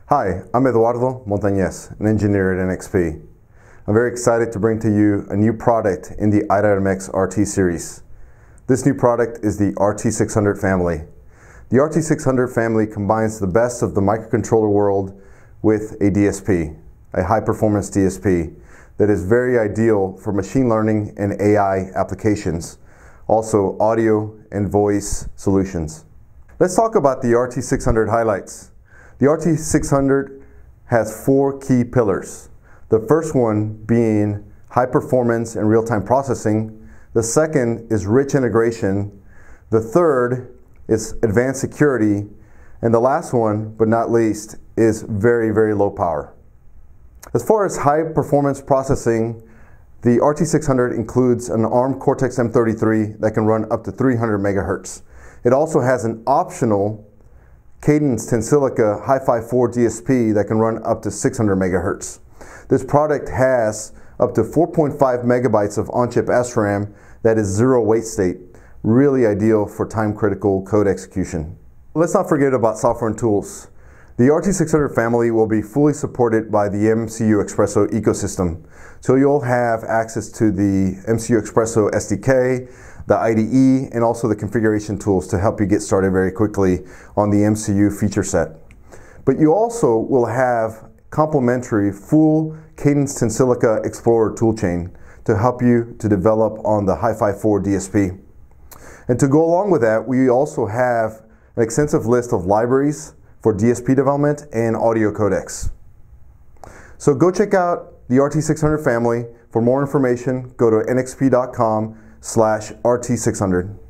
Hi, I'm Eduardo Montañez, an engineer at NXP. I'm very excited to bring to you a new product in the i.MX RT series. This new product is the RT600 family. The RT600 family combines the best of the microcontroller world with a DSP, a high-performance DSP that is very ideal for machine learning and AI applications, also audio and voice solutions. Let's talk about the RT600 highlights. The RT600 has 4 key pillars. The first one being high performance and real-time processing. The second is rich integration. The third is advanced security. And the last one, but not least, is very, very low power. As far as high performance processing, the RT600 includes an ARM Cortex-M 33 that can run up to 300 megahertz. It also has an optional Cadence Tensilica Hi-Fi 4 DSP that can run up to 600 megahertz. This product has up to 4.5 megabytes of on-chip SRAM that is zero wait state, really ideal for time-critical code execution. Let's not forget about software and tools. The RT600 family will be fully supported by the MCU Expresso ecosystem. So you'll have access to the MCU Expresso SDK, the IDE, and also the configuration tools to help you get started very quickly on the MCU feature set. But you also will have complementary full Cadence Tensilica Explorer toolchain to help you to develop on the Hi-Fi 4 DSP. And to go along with that, we also have an extensive list of libraries for DSP development and audio codecs. So go check out the RT600 family. For more information, go to nxp.com/RT600.